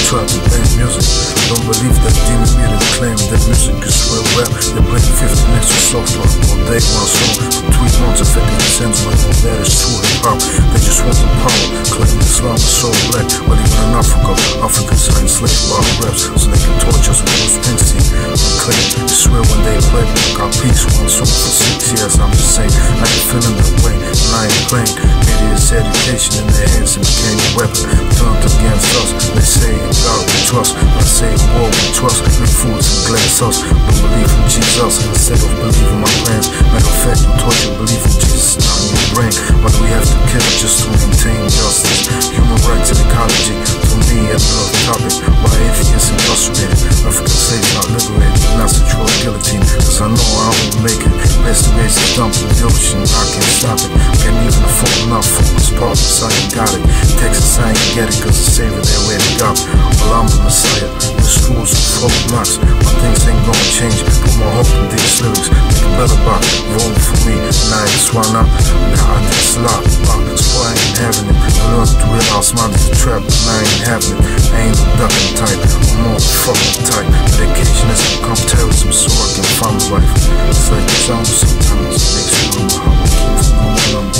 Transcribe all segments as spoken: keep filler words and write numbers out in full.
try to ban music. Don't believe that demon media claim that music is real rap. They bring fifteen extra software all day one song for three months affecting the sense when all that is true hip-hop. They just want the power, claim Islam is so black. Well, even in Africa, Africans are enslaved by raps, so they can torture us with those Springsteen and claim. They swear when they play, got peace one song for six years. I'm just saying, I ain't feeling that way, and I ain't playing. Media's education in their hands and became a weapon turned against us. They say in God we trust, I say in war we trust. Bring foods and glass us, don't believe in Jesus instead of believing my plans. Matter of fact, you taught you believe in Jesus, not in your brain. Why do we have to kill just to maintain justice? Human rights and ecology, to me, that's another topic. Why atheists incarcerated, African slaves not liberated, not control guillotine, cause I know I won't make it. Best to raise a dump in the ocean, I can't stop it. Can't even afford enough for this partners, I ain't got it. Texas, I ain't get it, cause the savior there where they got. Well, I'm the Messiah, the schools and folk knocks. My things ain't gonna change, put my hope in these lyrics. Make a better box, vote for me, and I ain't swine out. Nah, I did slop, so I ain't having it. I learned to realize mine is a trap, and I ain't having it. I ain't a ducking type, I'm more fucking type. Medication has become terrorism, so I can find my wife. It's like the jungle sometimes, it makes me wonder how I keep from going on.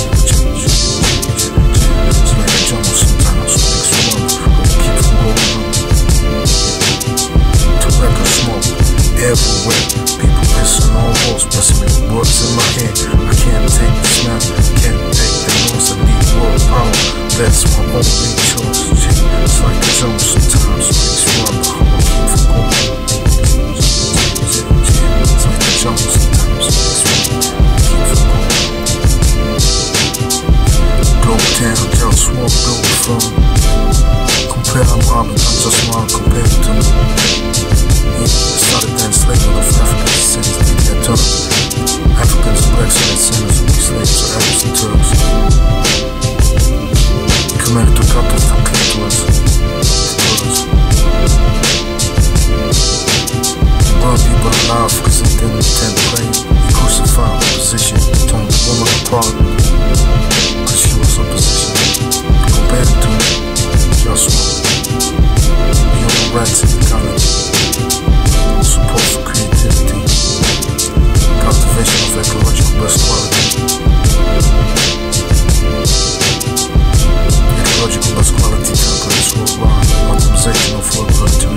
It's like the jungle sometimes, it makes me wonder how I keep from going on. Tobacco smoke everywhere, people pissing on walls, blessing me with words in my head. I can't take the smell, can't take the noise, I need world power, that's my only choice. It's like the jungle sometimes, it makes me wonder how I keep from going on. It's like the jungle sometimes, it makes me wonder how I keep from going on. Global town, JustWar, Globalfirm. Compare I'm robbing, I'm just wrong compared to me. Yeah, started the enslavement of African cities, media turned Africans and blacks and sinners who be slaves to Arabs and Turks. Committed to cut off the clitoris. Burn people alive because they didn't intend to play. You crucified opposition, torn the woman apart because she was opposition. Compared to me, JustWar. Human rights and ecology, support for creativity, cultivation of ecological best quality, ecological best quality templates worldwide, optimization of world